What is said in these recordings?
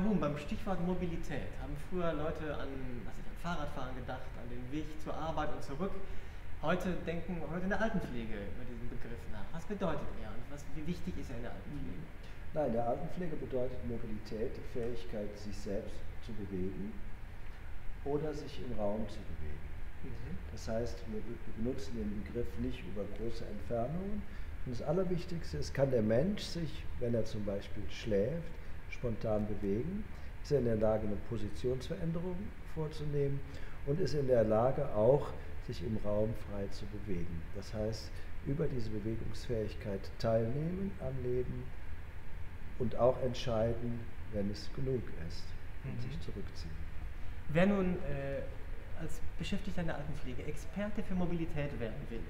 nun, beim Stichwort Mobilität haben früher Leute an, was ich, an Fahrradfahren gedacht, an den Weg zur Arbeit und zurück. Heute denken Leute in der Altenpflege über diesen Begriff nach. Was bedeutet er und wie wichtig ist er in der Altenpflege? Nein, in der Altenpflege bedeutet Mobilität die Fähigkeit, sich selbst zu bewegen oder sich im Raum zu bewegen. Das heißt, wir benutzen den Begriff nicht über große Entfernungen. Und das Allerwichtigste ist, kann der Mensch sich, wenn er zum Beispiel schläft, spontan bewegen, ist er in der Lage, eine Positionsveränderung vorzunehmen und ist in der Lage, auch sich im Raum frei zu bewegen. Das heißt, über diese Bewegungsfähigkeit teilnehmen am Leben und auch entscheiden, wenn es genug ist, und sich zurückziehen. Wer nun als Beschäftigter in der Altenpflege Experte für Mobilität werden will,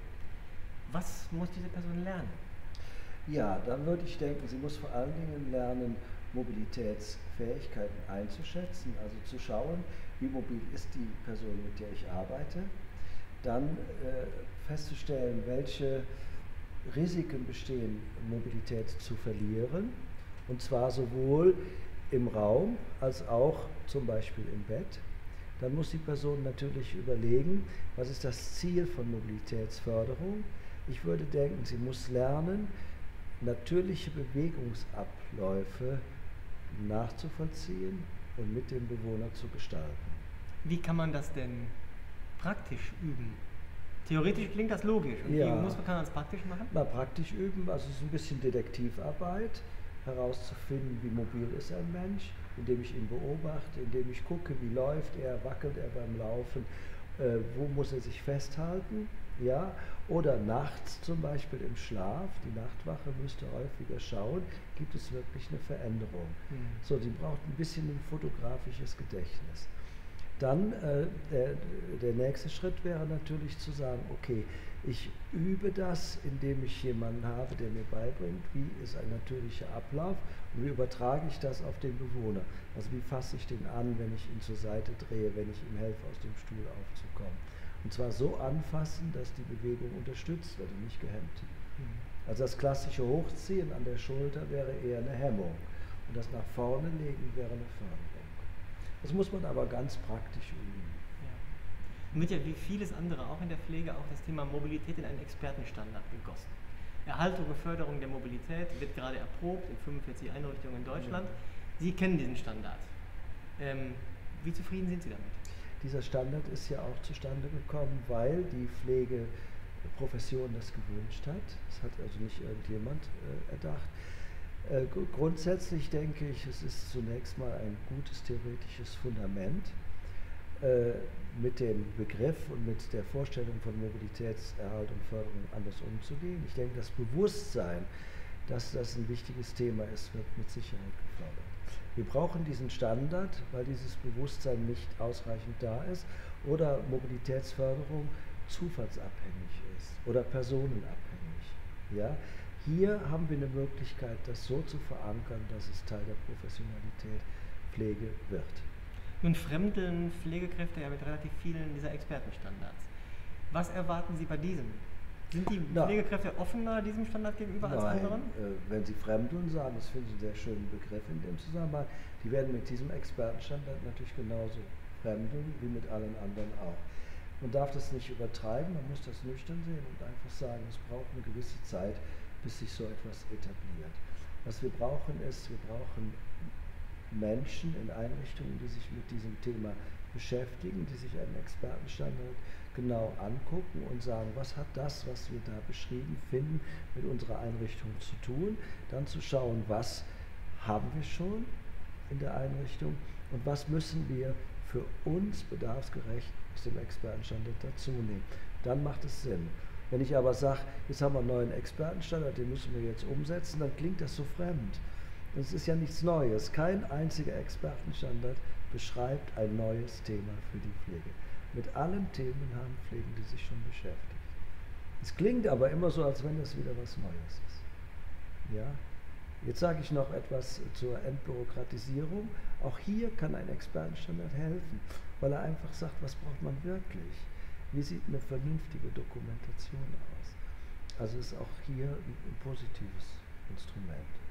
was muss diese Person lernen? Ja, dann würde ich denken, sie muss vor allen Dingen lernen, Mobilitätsfähigkeiten einzuschätzen, also zu schauen, wie mobil ist die Person, mit der ich arbeite, dann festzustellen, welche Risiken bestehen, Mobilität zu verlieren, und zwar sowohl im Raum als auch zum Beispiel im Bett. Dann muss die Person natürlich überlegen, was ist das Ziel von Mobilitätsförderung. Ich würde denken, sie muss lernen, natürliche Bewegungsabläufe nachzuvollziehen und mit dem Bewohner zu gestalten. Wie kann man das denn praktisch üben? Theoretisch klingt das logisch. Und ja. Wie kann man das praktisch machen? Na, praktisch üben, also es ist ein bisschen Detektivarbeit, herauszufinden, wie mobil ist ein Mensch, indem ich ihn beobachte, indem ich gucke, wie läuft er, wackelt er beim Laufen, wo muss er sich festhalten, ja? Oder nachts zum Beispiel im Schlaf, die Nachtwache müsste häufiger schauen, gibt es wirklich eine Veränderung. So, sie braucht ein bisschen ein fotografisches Gedächtnis. Dann der nächste Schritt wäre natürlich zu sagen, okay, ich übe das, indem ich jemanden habe, der mir beibringt, wie ist ein natürlicher Ablauf und wie übertrage ich das auf den Bewohner. Also wie fasse ich den an, wenn ich ihn zur Seite drehe, wenn ich ihm helfe, aus dem Stuhl aufzukommen. Und zwar so anfassen, dass die Bewegung unterstützt wird und nicht gehemmt. Also das klassische Hochziehen an der Schulter wäre eher eine Hemmung und das nach vorne legen wäre eine Förderung. Das muss man aber ganz praktisch üben. Nun wird ja wie vieles andere auch in der Pflege auch das Thema Mobilität in einen Expertenstandard gegossen. Erhaltung und Förderung der Mobilität wird gerade erprobt in 45 Einrichtungen in Deutschland. Sie kennen diesen Standard. Wie zufrieden sind Sie damit? Dieser Standard ist ja auch zustande gekommen, weil die Pflegeprofession das gewünscht hat. Das hat also nicht irgendjemand erdacht. Grundsätzlich denke ich, es ist zunächst mal ein gutes theoretisches Fundament, mit dem Begriff und mit der Vorstellung von Mobilitätserhalt und Förderung anders umzugehen. Ich denke, das Bewusstsein, dass das ein wichtiges Thema ist, wird mit Sicherheit gefördert. Wir brauchen diesen Standard, weil dieses Bewusstsein nicht ausreichend da ist oder Mobilitätsförderung zufallsabhängig ist oder personenabhängig. Ja? Hier haben wir eine Möglichkeit, das so zu verankern, dass es Teil der Professionalität Pflege wird. Nun fremdeln Pflegekräfte ja mit relativ vielen dieser Expertenstandards. Was erwarten Sie bei diesem? Sind die Pflegekräfte offener diesem Standard gegenüber als anderen? Wenn Sie fremdeln sagen, das finde ich einen sehr schönen Begriff in dem Zusammenhang, die werden mit diesem Expertenstandard natürlich genauso fremdeln wie mit allen anderen auch. Man darf das nicht übertreiben, man muss das nüchtern sehen und einfach sagen, es braucht eine gewisse Zeit, bis sich so etwas etabliert. Was wir brauchen ist, wir brauchen Menschen in Einrichtungen, die sich mit diesem Thema beschäftigen, die sich einen Expertenstandard genau angucken und sagen, was hat das, was wir da beschrieben finden, mit unserer Einrichtung zu tun, dann zu schauen, was haben wir schon in der Einrichtung und was müssen wir für uns bedarfsgerecht aus dem Expertenstandard dazu nehmen. Dann macht es Sinn. Wenn ich aber sage, jetzt haben wir einen neuen Expertenstandard, den müssen wir jetzt umsetzen, dann klingt das so fremd. Es ist ja nichts Neues. Kein einziger Expertenstandard beschreibt ein neues Thema für die Pflege. Mit allen Themen haben Pflegende sich schon beschäftigt. Es klingt aber immer so, als wenn das wieder was Neues ist. Ja? Jetzt sage ich noch etwas zur Entbürokratisierung. Auch hier kann ein Expertenstandard helfen, weil er einfach sagt, was braucht man wirklich? Wie sieht eine vernünftige Dokumentation aus? Also ist auch hier ein positives Instrument.